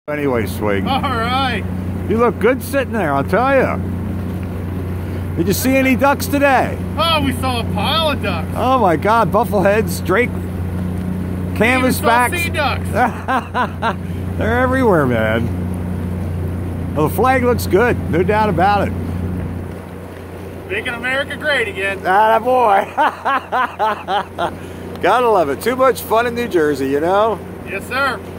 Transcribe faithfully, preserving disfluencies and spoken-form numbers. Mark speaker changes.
Speaker 1: Anyway, Swig.
Speaker 2: All right.
Speaker 1: You look good sitting there, I'll tell you. Did you see any ducks today?
Speaker 2: Oh, we saw a pile of ducks.
Speaker 1: Oh my God, buffleheads, drake, canvasbacks.
Speaker 2: Sea ducks.
Speaker 1: They're everywhere, man. Well, the flag looks good, no doubt about it.
Speaker 2: Making America great again.
Speaker 1: Ah, boy. Gotta love it. Too much fun in New Jersey, you know?
Speaker 2: Yes, sir.